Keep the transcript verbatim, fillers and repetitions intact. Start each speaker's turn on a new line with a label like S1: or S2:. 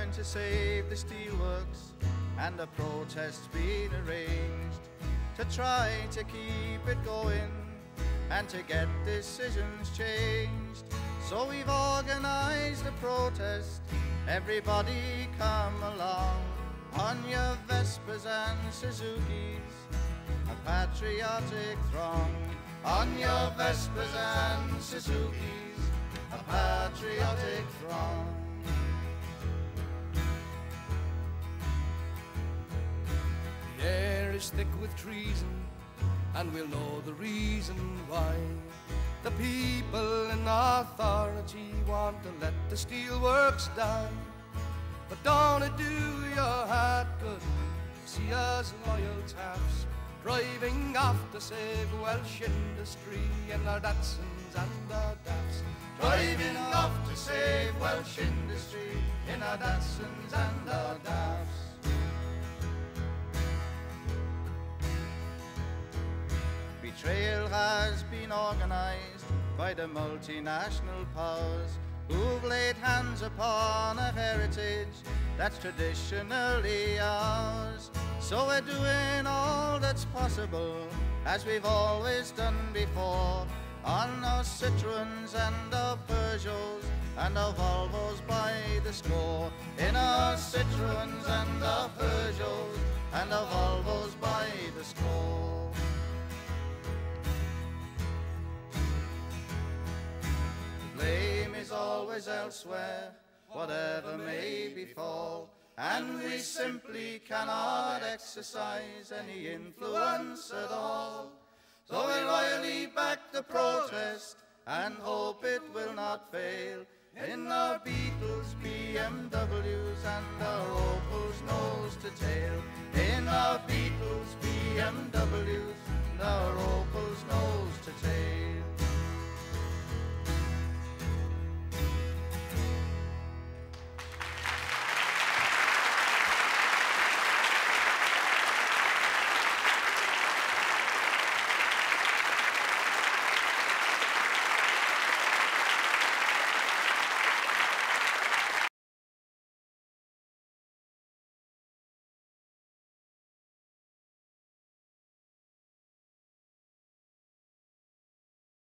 S1: trying to save the steelworks, and a protest's been arranged to try to keep it going and to get decisions changed. So we've organised a protest, everybody come along, on your Vespers and Suzukis, a patriotic throng. On your Vespers and Suzukis, a patriotic throng.
S2: The air is thick with treason, and we'll know the reason why. The people in authority want to let the steelworks die. But don't it do your heart good to see us loyal taps driving off to save Welsh industry in our Datsuns and our Daffs?
S1: Driving off to save Welsh industry in our Datsuns and our Daffs. Betrayal has been organised by the multinational powers who've laid hands upon a heritage that's traditionally ours. So we're doing all that's possible, as we've always done before, on our Citroens and our Peugeots and our Volvos by the score. In our Citroens and our Peugeots and our Volvos by the score. The blame is always elsewhere, whatever may befall, and we simply cannot exercise any influence at all. So we loyally back the protest and hope it will not fail, in our Beetles, B M Ws and our Opels nose to tail. In our Beetles, B M Ws and our